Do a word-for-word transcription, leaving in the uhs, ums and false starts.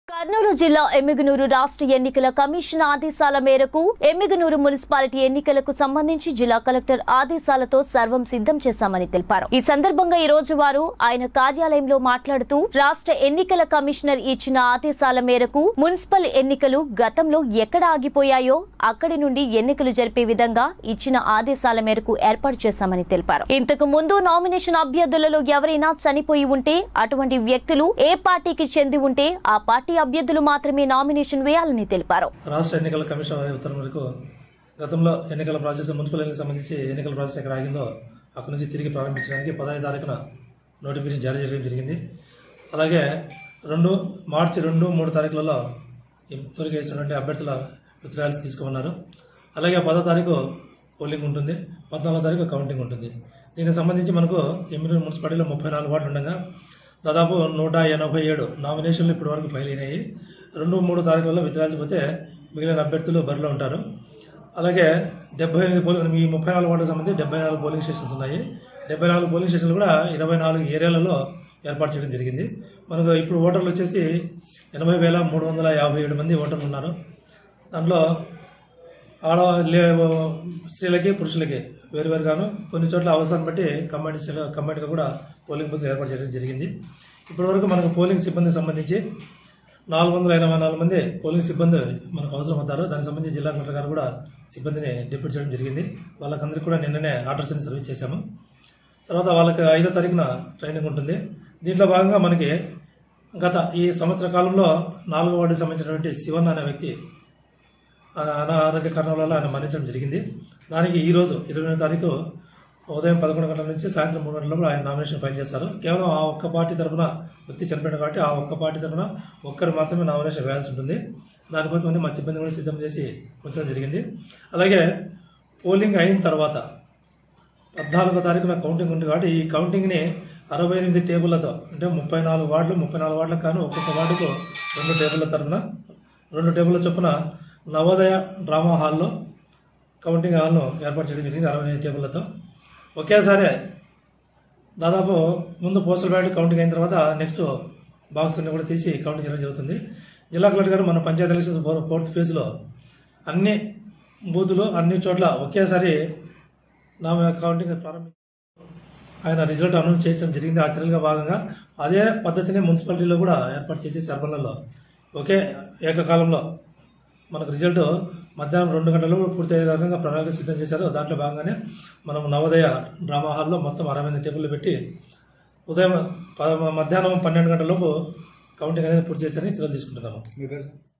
కర్నూలు జిల్లా ఎమ్మిగనూరు రాష్ట్ర ఎన్నికల కమిషన్ ఆదేశాల మేరకు ఎమ్మిగనూరు మున్సిపాలిటీ ఎన్నికలకు సంబంధించి జిల్లా కలెక్టర్ ఆదేశాలతో సర్వం సిద్ధం చేశామని తెలిపారు. ఈ సందర్భంగా ఈ రోజు వారు ఆయన కార్యాలయంలో మాట్లాడుతూ రాష్ట్ర ఎన్నికల కమిషనర్ ఇచ్చిన ఆదేశాల మేరకు మున్సిపల్ ఎన్నికలు గతంలో ఎక్కడ ఆగిపోయాయో అక్కడి నుండి ఎన్నికలు జరిపే విధంగా ఇచ్చిన ఆదేశాల మేరకు ఏర్పాటు చేశామని తెలిపారు. ఇంతకు ముందు నామినేషన్ అభ్యర్థులలో ఎవరైనా చనిపోయి ఉంటే అటువంటి వ్యక్తులు ఏ పార్టీకి చెంది ఉంటే ఆ పార్టీ అభ్యర్థులు మాత్రమే నామినేషన్ వేయాలని తెలిపారు. రాష్ట్ర ఎన్నికల కమిషన్ ఉత్తర్వుల మేరకు గతంలో ఎన్నికల ప్రాసెస్ మున్సిపల్ ఎన్నికలకు సంబంధించి ఎన్నికల ప్రాసెస్ ఎక్కడ ఆగిందో అక్కడి నుంచి తిరిగి ప్రారంభించడానికి పదహైదు తారీఖున నోటిఫికేషన్ జారీ చేయడం జరిగింది. అలాగే రెండు మార్చి రెండు మూడు తారీఖులలో ఇంతవరకు వేసినటువంటి అభ్యర్థుల విత్డ్రాయల్స్ తీసుకోమన్నారు. అలాగే పదో తారీఖు పోలింగ్ ఉంటుంది, పద్నాలుగో తారీఖు కౌంటింగ్ ఉంటుంది. దీనికి సంబంధించి మనకు ఎమ్మిగనూరు మున్సిపాలిటీలో ముప్పై నాలుగు వార్డులు ఉండగా దాదాపు నూట ఎనభై ఏడు నామినేషన్లు ఇప్పటి వరకు ఫైల్ అయినాయి. రెండు మూడు తారీఖులలో విత్డ్రాల్సిపోతే మిగిలిన అభ్యర్థులు బరిలో ఉంటారు. అలాగే డెబ్బై ఎనిమిది పోలింగ్ ఈ ముప్పై నాలుగు వార్డులకు సంబంధించి డెబ్బై నాలుగు పోలింగ్ స్టేషన్స్ ఉన్నాయి. డెబ్బై నాలుగు పోలింగ్ స్టేషన్లు కూడా ఇరవై నాలుగు ఏరియాలలో ఏర్పాటు చేయడం జరిగింది. మనకు ఇప్పుడు ఓటర్లు వచ్చేసి ఎనభై వేల మూడు వందల యాభై ఏడు మంది ఓటర్లు ఉన్నారు. దాంట్లో ఆడ స్త్రీలకి పురుషులకి వేరువేరుగాను కొన్ని చోట్ల అవసరం బట్టి కంబైండ్ స్టేట్ కంబైండ్గా కూడా పోలింగ్ బూత్లు ఏర్పాటు చేయడం జరిగింది. ఇప్పటివరకు మనకు పోలింగ్ సిబ్బందికి సంబంధించి నాలుగు వందల ఎనభై నాలుగు మంది పోలింగ్ సిబ్బంది మనకు అవసరం అవుతారు. దానికి సంబంధించి జిల్లా కలెక్టర్ గారు కూడా సిబ్బందిని డిప్యూట్ చేయడం జరిగింది. వాళ్ళకందరికీ కూడా నిన్ననే ఆర్డర్స్ అని సర్వీస్ చేశాము. తర్వాత వాళ్ళకి ఐదో తారీఖున ట్రైనింగ్ ఉంటుంది. దీంట్లో భాగంగా మనకి గత ఈ సంవత్సర కాలంలో నాలుగో వార్డుకి సంబంధించినటువంటి శివన్ అనే వ్యక్తి అనారోగ్య కారణాల వల్ల ఆయన మరణించడం జరిగింది. దానికి ఈరోజు ఇరవై ఎనిమిది తారీఖు ఉదయం పదకొండు గంటల నుంచి సాయంత్రం మూడు గంటల లోపల ఆయన నామినేషన్ ఫైల్ చేస్తారు. కేవలం ఆ ఒక్క పార్టీ తరఫున వ్యక్తి చనిపోయాడు కాబట్టి ఆ ఒక్క పార్టీ తరఫున ఒక్కరు మాత్రమే నామినేషన్ వేయాల్సి ఉంటుంది. దానికోసం మా సిబ్బంది కూడా సిద్ధం చేసి ఉంచడం జరిగింది. అలాగే పోలింగ్ అయిన తర్వాత పద్నాలుగో తారీఖున కౌంటింగ్ ఉంది కాబట్టి ఈ కౌంటింగ్ని అరవై ఎనిమిది టేబుళ్లతో అంటే ముప్పై నాలుగు వార్డులు ముప్పై నాలుగు వార్డులకు కాను ఒక్కొక్క వార్డుకు రెండు టేబుళ్ల తరఫున రెండు టేబుళ్ల చొప్పున నవోదయ డ్రామా హాల్లో కౌంటింగ్ హాల్ను ఏర్పాటు చేయడం జరిగింది. అరవై ఎనిమిది టేబుళ్లతో ఒకేసారి దాదాపు ముందు పోస్టల్ బ్యాలెట్ కౌంటింగ్ అయిన తర్వాత నెక్స్ట్ బాక్స్ కూడా తీసి కౌంటింగ్ చేయడం జరుగుతుంది. జిల్లా కలెక్టర్ గారు మన పంచాయతీ ఎలక్షన్స్ ఫోర్త్ ఫేజ్లో అన్ని బూతులు అన్ని చోట్ల ఒకేసారి నా కౌంటింగ్ ప్రారంభి ఆయన రిజల్ట్ అనౌన్స్ చేయడం జరిగింది. ఆ చర్యలుగా భాగంగా అదే పద్ధతిని మున్సిపాలిటీలో కూడా ఏర్పాటు చేసి సర్పంచ్లలో ఒకే ఏకకాలంలో మనకు రిజల్ట్ మధ్యాహ్నం రెండు గంటలు పూర్తి అయ్యే రకంగా ప్రణాళిక సిద్ధం చేశారు. దాంట్లో భాగంగానే మనం నవోదయ డ్రామా హాల్లో మొత్తం అరవై ఎనిమిది టేబుల్లు పెట్టి ఉదయం మధ్యాహ్నం పన్నెండు గంటల లోపు కౌంటింగ్ అనేది పూర్తి చేశారని చర్యలు తీసుకుంటున్నాము.